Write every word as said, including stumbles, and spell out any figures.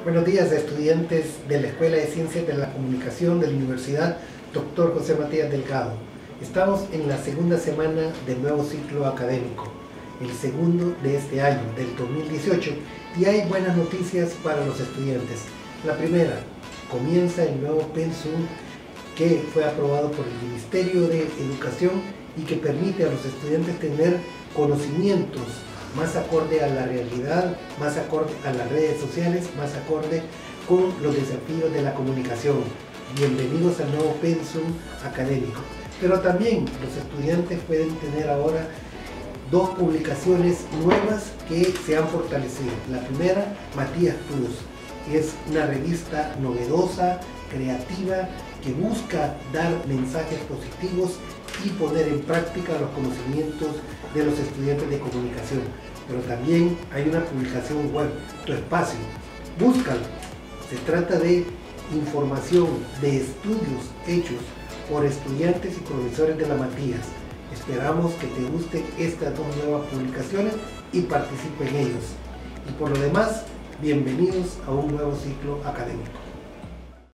Buenos días, estudiantes de la Escuela de Ciencias de la Comunicación de la Universidad Doctor José Matías Delgado. Estamos en la segunda semana del nuevo ciclo académico, el segundo de este año, del dos mil dieciocho, y hay buenas noticias para los estudiantes. La primera, comienza el nuevo pensum que fue aprobado por el Ministerio de Educación y que permite a los estudiantes tener conocimientos más acorde a la realidad, más acorde a las redes sociales, más acorde con los desafíos de la comunicación. Bienvenidos al nuevo pensum académico. Pero también los estudiantes pueden tener ahora dos publicaciones nuevas que se han fortalecido. La primera, Matías Plus, es una revista novedosa, creativa, que busca dar mensajes positivos y poner en práctica los conocimientos de los estudiantes de comunicación. Pero también hay una publicación web, Tu Espacio, búscalo. Se trata de información de estudios hechos por estudiantes y profesores de la Matías. Esperamos que te gusten estas dos nuevas publicaciones y participe en ellos. Y por lo demás, bienvenidos a un nuevo ciclo académico.